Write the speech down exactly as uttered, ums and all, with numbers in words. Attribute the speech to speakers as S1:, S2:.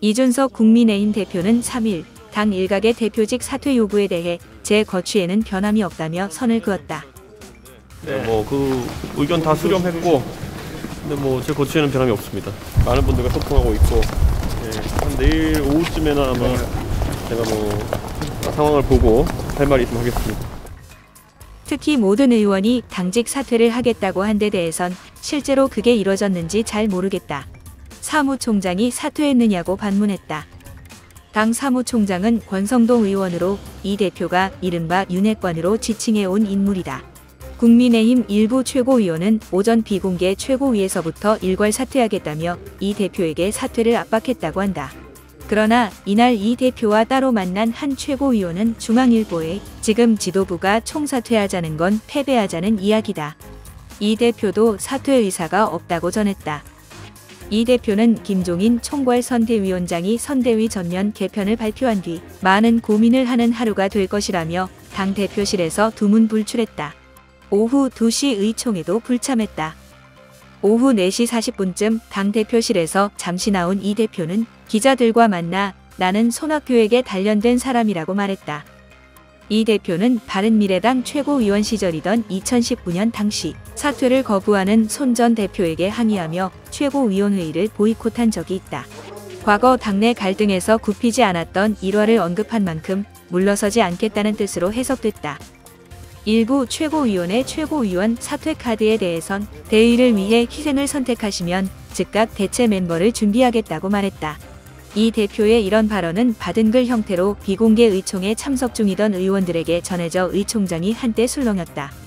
S1: 이준석 국민의힘 대표는 삼 일 당 일각의 대표직 사퇴 요구에 대해 제 거취에는 변함이 없다며 선을 그었다.
S2: 네, 뭐 그 의견 다 수렴했고, 근데 뭐 제 거취에는 변함이 없습니다. 많은 분들과 소통하고 있고, 예, 한 내일 오후쯤에나 아마 제가 뭐 상황을 보고 할 말이 있으면 하겠습니다.
S1: 특히 모든 의원이 당직 사퇴를 하겠다고 한 데 대해선 실제로 그게 이뤄졌는지 잘 모르겠다. 사무총장이 사퇴했느냐고 반문했다. 당 사무총장은 권성동 의원으로 이 대표가 이른바 윤핵관으로 지칭해온 인물이다. 국민의힘 일부 최고위원은 오전 비공개 최고위에서부터 일괄 사퇴하겠다며 이 대표에게 사퇴를 압박했다고 한다. 그러나 이날 이 대표와 따로 만난 한 최고위원은 중앙일보에 지금 지도부가 총사퇴하자는 건 패배하자는 이야기다. 이 대표도 사퇴 의사가 없다고 전했다. 이 대표는 김종인 총괄선대위원장이 선대위 전면 개편을 발표한 뒤 많은 고민을 하는 하루가 될 것이라며 당 대표실에서 두문불출했다. 오후 두 시 의총에도 불참했다. 오후 네 시 사십 분쯤 당 대표실에서 잠시 나온 이 대표는 기자들과 만나 나는 손학규에게 단련된 사람이라고 말했다. 이 대표는 바른미래당 최고위원 시절이던 이천십구 년 당시 사퇴를 거부하는 손 전 대표에게 항의하며 최고위원회의를 보이콧한 적이 있다. 과거 당내 갈등에서 굽히지 않았던 일화를 언급한 만큼 물러서지 않겠다는 뜻으로 해석됐다. 일부 최고위원회 최고위원 사퇴 카드에 대해선 대의를 위해 희생을 선택하시면 즉각 대체 멤버를 준비하겠다고 말했다. 이 대표의 이런 발언은 받은 글 형태로 비공개 의총에 참석 중이던 의원들에게 전해져 의총장이 한때 술렁였다.